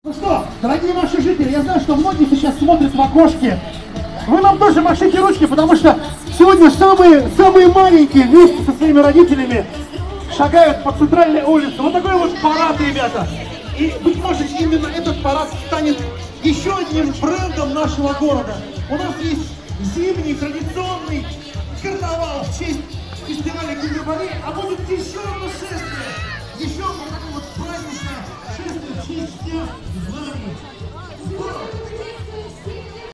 Ну что, дорогие наши жители, я знаю, что многие сейчас смотрят в окошке. Вы нам тоже машите ручки, потому что сегодня самые маленькие вместе со своими родителями шагают по центральной улице. Вот такой вот парад, ребята. И, быть может, именно этот парад станет еще одним брендом нашего города. У нас есть зимний традиционный карнавал в честь фестиваля Кимберли, а будет еще одно шествие. Еще одно такое вот праздничное шествие в честь всех знаний.